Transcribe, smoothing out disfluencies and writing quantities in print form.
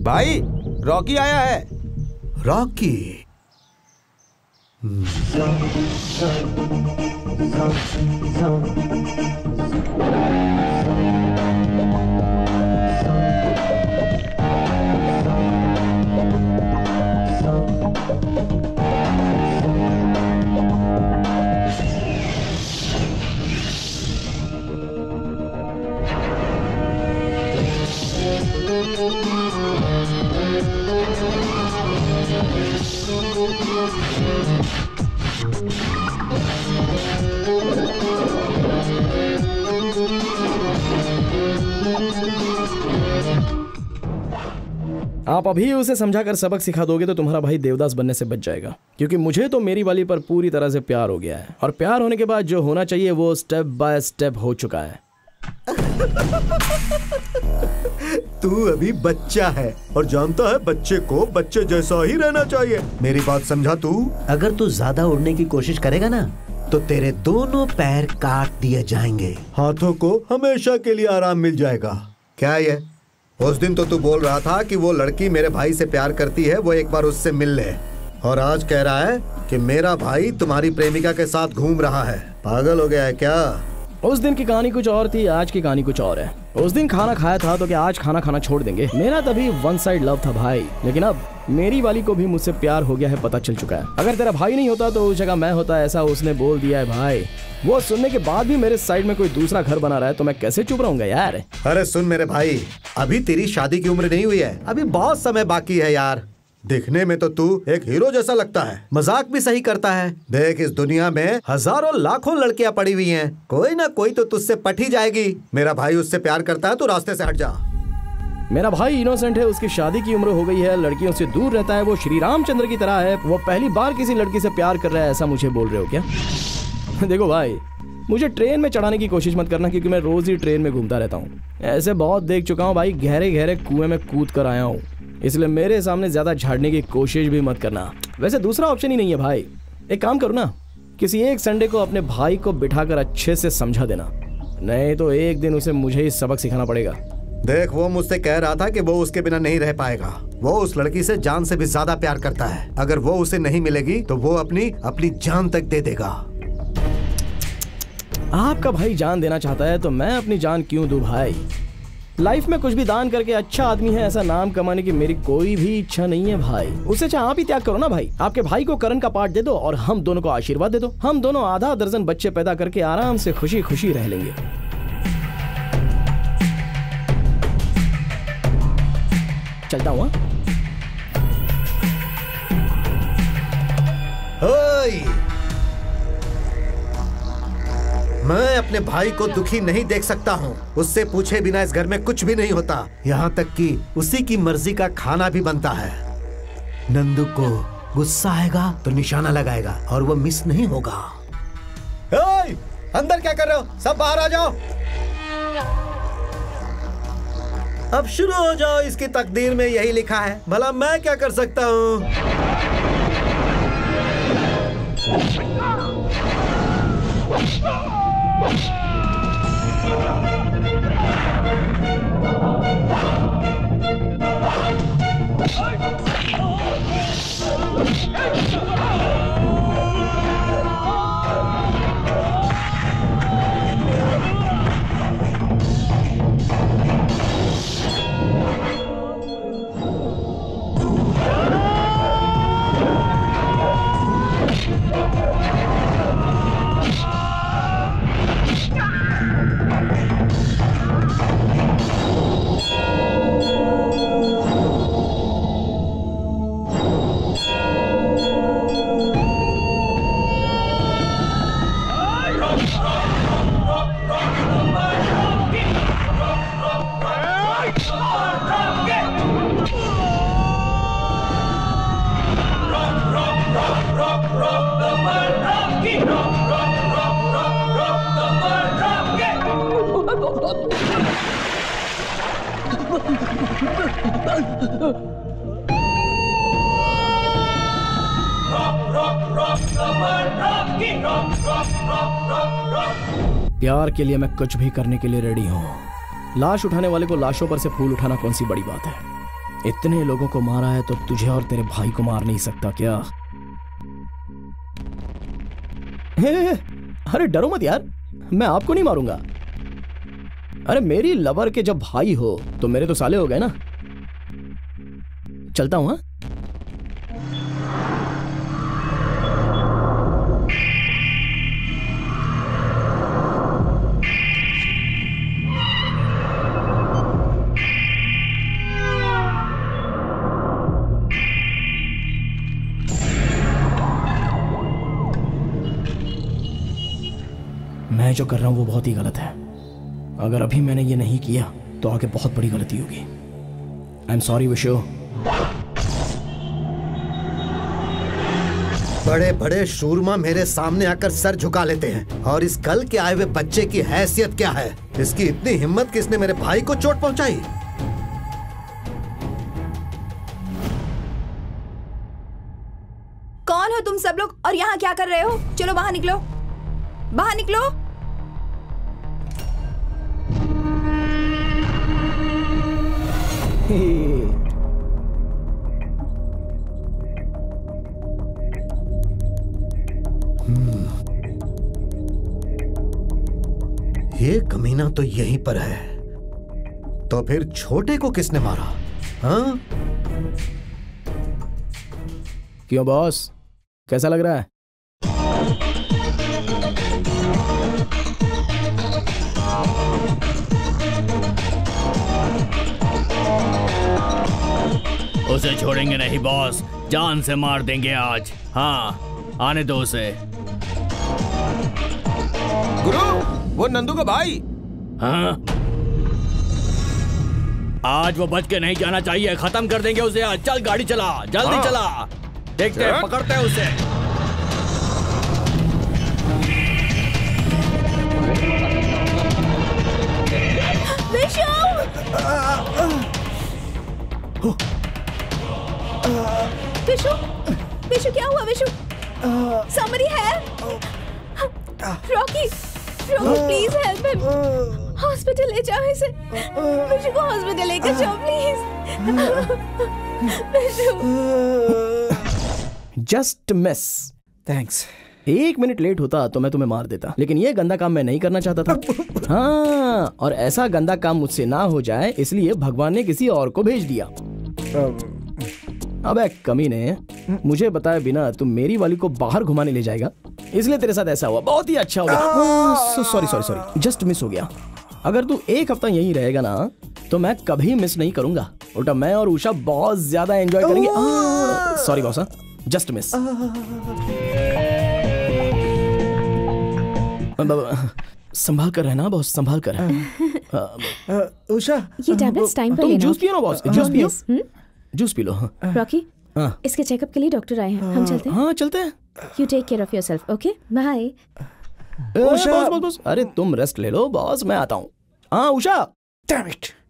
भाई रॉकी आया है। रॉकी? आप अभी उसे समझाकर सबक सिखा दोगे तो तुम्हारा भाई देवदास बनने से बच जाएगा, क्योंकि मुझे तो मेरी वाली पर पूरी तरह से प्यार हो गया है, और प्यार होने के बाद जो होना चाहिए वो स्टेप बाय स्टेप हो चुका है। तू अभी बच्चा है और जानता है बच्चे को बच्चे जैसा ही रहना चाहिए। मेरी बात समझा तू? अगर तू ज्यादा उड़ने की कोशिश करेगा ना तो तेरे दोनों पैर काट दिए जाएंगे। हाथों को हमेशा के लिए आराम मिल जाएगा। क्या ये? उस दिन तो तू बोल रहा था कि वो लड़की मेरे भाई से प्यार करती है, वो एक बार उससे मिल ले, और आज कह रहा है कि मेरा भाई तुम्हारी प्रेमिका के साथ घूम रहा है। पागल हो गया है क्या? उस दिन की कहानी कुछ और थी, आज की कहानी कुछ और है। उस दिन खाना खाया था तो क्या आज खाना खाना छोड़ देंगे? मेरा तभी वन साइड लव था भाई, लेकिन अब मेरी वाली को भी मुझसे प्यार हो गया है, पता चल चुका है। अगर तेरा भाई नहीं होता तो उस जगह मैं होता, ऐसा उसने बोल दिया है भाई। वो सुनने के बाद भी मेरे साइड में कोई दूसरा घर बना रहा है तो मैं कैसे चुप रहूंगा यार। अरे सुन मेरे भाई, अभी तेरी शादी की उम्र नहीं हुई है, अभी बहुत समय बाकी है यार। दिखने में तो तू एक हीरो जैसा लगता है, मजाक भी सही करता है। देख, इस दुनिया में हजारों लाखों लड़कियां पड़ी हुई हैं, कोई ना कोई तो तुझसे पट ही जाएगी। मेरा भाई उससे प्यार करता है, तू रास्ते से हट जा। मेरा भाई इनोसेंट है, उसकी शादी की उम्र हो गई है, लड़कियों से दूर रहता है, वो श्री रामचंद्र की तरह है। वो पहली बार किसी लड़की से प्यार कर रहा है, ऐसा मुझे बोल रहे हो क्या? देखो भाई, मुझे ट्रेन में चढ़ाने की कोशिश मत करना, क्योंकि मैं रोज ही ट्रेन में घूमता रहता हूँ। ऐसे बहुत देख चुका हूँ भाई, गहरे गहरे कुएं में कूद कर आया हूँ, इसलिए मेरे सामने ज्यादा झाड़ने की कोशिश भी मत करना। वैसे दूसरा ऑप्शन ही नहीं है भाई, एक काम करो ना, किसी एक संडे को अपने भाई को बिठाकर अच्छे से समझा देना, नहीं तो एक दिन उसे मुझे ही सबक सिखाना पड़ेगा। देख, वो मुझसे कह रहा था कि वो उसके बिना नहीं रह पाएगा। वो उस लड़की से जान से भी ज्यादा प्यार करता है। अगर वो उसे नहीं मिलेगी तो वो अपनी जान तक दे देगा। आपका भाई जान देना चाहता है तो मैं अपनी जान क्यों दूं भाई? लाइफ में कुछ भी दान करके अच्छा आदमी है ऐसा नाम कमाने की मेरी कोई भी इच्छा नहीं है भाई। उससे चाहे आप ही त्याग करो ना भाई। आपके भाई को करण का पार्ट दे दो और हम दोनों को आशीर्वाद दे दो। हम दोनों आधा दर्जन बच्चे पैदा करके आराम से खुशी खुशी रह लेंगे। चलता हूँ। मैं अपने भाई को दुखी नहीं देख सकता हूँ। उससे पूछे बिना इस घर में कुछ भी नहीं होता, यहाँ तक कि उसी की मर्जी का खाना भी बनता है। नंदू को गुस्सा आएगा तो निशाना लगाएगा और वो मिस नहीं होगा। अंदर क्या कर रहे हो? सब बाहर आ जाओ। अब शुरू हो जाओ, इसकी तकदीर में यही लिखा है, भला मैं क्या कर सकता हूँ? प्यार के लिए मैं कुछ भी करने के लिए रेडी हूँ। लाश उठाने वाले को लाशों पर से फूल उठाना कौन सी बड़ी बात है? इतने लोगों को मारा है तो तुझे और तेरे भाई को मार नहीं सकता क्या? अरे डरो मत यार, मैं आपको नहीं मारूंगा। अरे मेरी लवर के जब भाई हो तो मेरे तो साले हो गए ना। चलता हूं। हाँ मैं जो कर रहा हूं वो बहुत ही गलत है। अगर अभी मैंने ये नहीं किया तो आगे बहुत बड़ी गलती होगी। I am sorry Vishu. बड़े बड़े शूरमा मेरे सामने आकर सर झुका लेते हैं, और इस कल के आए हुए बच्चे की हैसियत क्या है? इसकी इतनी हिम्मत कि इसने मेरे भाई को चोट पहुंचाई। कौन हो तुम सब लोग और यहाँ क्या कर रहे हो? चलो बाहर निकलो, बाहर निकलो। ये कमीना तो यहीं पर है, तो फिर छोटे को किसने मारा? हाँ? क्यों बॉस, कैसा लग रहा है? उसे छोड़ेंगे नहीं बॉस, जान से मार देंगे आज। हाँ, आने दो उसे। गुरु, वो नंदू का भाई। हाँ, आज वो बच के नहीं जाना चाहिए, खत्म कर देंगे उसे आज। चल गाड़ी चला, जल्दी हाँ। चला। देखते हैं, पकड़ते हैं उसे। विशु! विशु, विशु क्या हुआ Vishu? Somebody help! Rocky, Rocky please help him. Hospital ले जाओ इसे। विशु को हॉस्पिटल लेकर जाओ please. Vishu. Just miss. Thanks. 1 minute late होता तो मैं तुम्हें मार देता, लेकिन ये गंदा काम मैं नहीं करना चाहता था। हाँ, और ऐसा गंदा काम मुझसे ना हो जाए इसलिए भगवान ने किसी और को भेज दिया। अबे कमीने, मुझे बताए बिना तुम मेरी वाली को बाहर घुमाने ले जाएगा, इसलिए तेरे साथ ऐसा हुआ। बहुत ही अच्छा हुआ। Sorry sorry sorry, just miss हो गया। अगर तू 1 हफ्ता यहीं रहेगा ना तो मैं कभी मिस नहीं करूंगा। उल्टा मैं और उषा बहुत ज्यादा एंजॉय करेंगे। Sorry boss, just miss. संभाल कर रहना बॉस, संभाल कर। उषा, ये टैबलेट्स टाइम पर तुम लेना। जूस पियो ना बॉस, जूस पियो, जूस पी लो। रॉकी, हाँ। इसके चेकअप के लिए डॉक्टर आए हैं, हम चलते हैं। हाँ चलते हैं। You take care of yourself, okay? Bye. Boss boss boss, अरे तुम रेस्ट ले लो बॉस, मैं आता हूँ। हाँ उषा। Damn it.